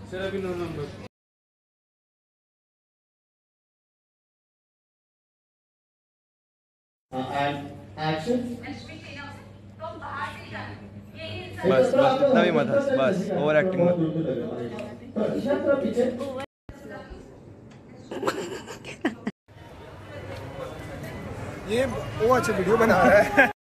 चल अभी 9 नंबर। बस बस इतना भी मत हंस, बस ओवर एक्टिंग मत। ये वो अच्छा वीडियो बना रहा है।